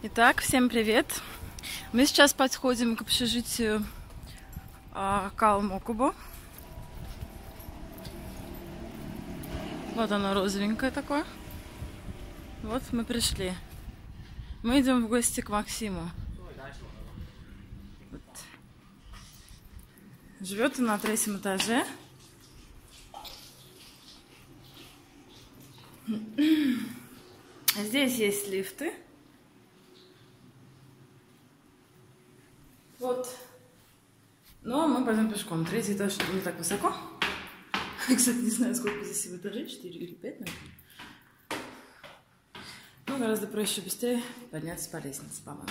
Итак, всем привет! Мы сейчас подходим к общежитию Калмыкубо. Вот оно розовенькое такое. Вот мы пришли. Мы идем в гости к Максиму. Вот. Живет он на 3-м этаже. Здесь есть лифты. Вот. Но мы пойдем пешком. 3-й этаж не так высоко. Кстати, не знаю, сколько здесь всего этажей. 4 или 5, наверное. Ну, гораздо проще, быстрее подняться по лестнице, по-моему.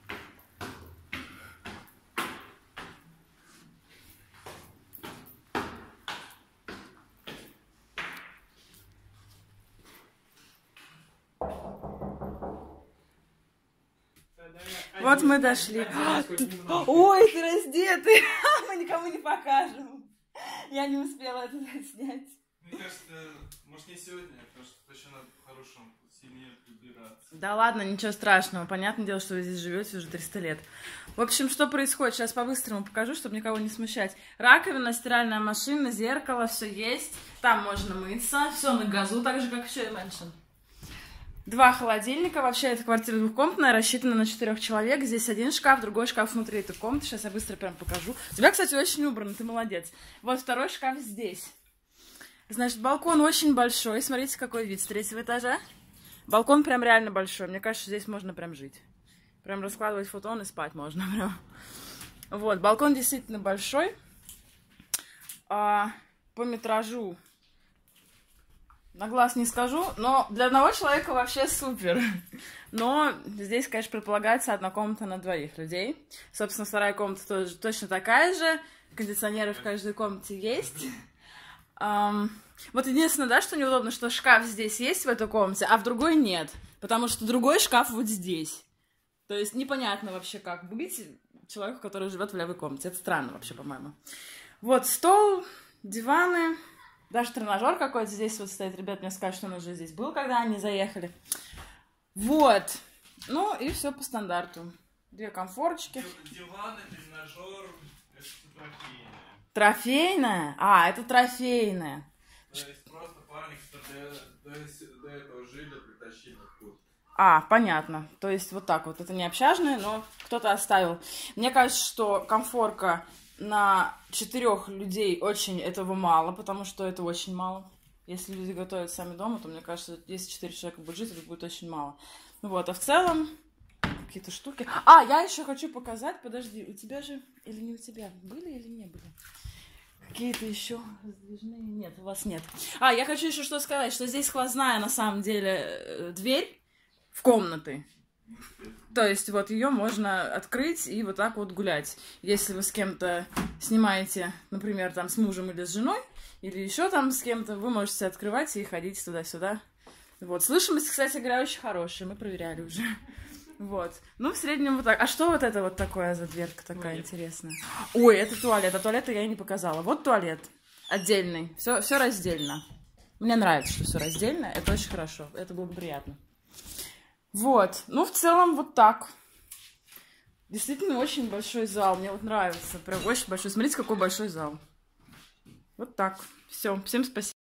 Вот мы дошли. Ой, ты раздетый! Мы никому не покажем. Я не успела это снять. Мне кажется, может не сегодня, потому что точно надо по-хорошему сильнее прибираться. Да ладно, ничего страшного. Понятное дело, что вы здесь живете уже 300 лет. В общем, что происходит? Сейчас по-быстрому покажу, чтобы никого не смущать. Раковина, стиральная машина, зеркало, все есть. Там можно мыться. Все на газу, так же, как в Cherry Mansion. 2 холодильника. Вообще, эта квартира двухкомнатная, рассчитана на 4 человек. Здесь один шкаф, другой шкаф внутри этой комнаты. Сейчас я быстро прям покажу. У тебя, кстати, очень убрано, ты молодец. Вот второй шкаф здесь. Значит, балкон очень большой. Смотрите, какой вид с 3-го этажа. Балкон прям реально большой. Мне кажется, здесь можно прям жить. Прям раскладывать футон и спать можно. Прям. Вот, балкон действительно большой. По метражу на глаз не скажу, но для одного человека вообще супер. Но здесь, конечно, предполагается 1 комната на 2 людей. Собственно, 2-я комната тоже точно такая же. Кондиционеры в каждой комнате есть. Вот единственное, да, что неудобно, что шкаф здесь есть в этой комнате, а в другой нет. Потому что другой шкаф вот здесь. То есть непонятно вообще, как быть человеку, который живет в левой комнате. Это странно вообще, по-моему. Вот стол, диваны, даже тренажер какой-то здесь вот стоит. Ребят мне скажут, что он уже здесь был, когда они заехали. Вот. Ну и все по стандарту. 2 комфорочки. Диваны, тренажер, это трофейное. Трофейная? А, это трофейная. То есть просто парни, которые до этого жили, притащили тут. А, понятно. То есть вот так вот. Это не общажное, но кто-то оставил. Мне кажется, что комфорка на 4 людей очень этого мало, потому что это очень мало. Если люди готовят сами дома, то мне кажется, если 4 человека будут жить, это будет очень мало. Вот, а в целом какие-то штуки. А, я еще хочу показать, подожди, у тебя же или не у тебя? Были или не были? Какие-то еще раздвижные? Нет, у вас нет. А, я хочу еще что сказать, что здесь сквозная на самом деле дверь в комнаты. То есть вот ее можно открыть и вот так вот гулять. Если вы с кем-то снимаете, например, там с мужем или с женой, или еще там с кем-то, вы можете открывать и ходить туда-сюда. Вот, слышимость, кстати говоря, очень хорошая, мы проверяли уже. Вот. Ну, в среднем вот так. А что вот это вот такое за дверка такая интересная? Ой, это туалет. А туалета я и не показала. Вот туалет. Отдельный. Все раздельно. Мне нравится, что все раздельно. Это очень хорошо. Это было бы приятно. Вот. Ну, в целом, вот так. Действительно, очень большой зал. Мне вот нравится. Прям очень большой. Смотрите, какой большой зал. Вот так. Все. Всем спасибо.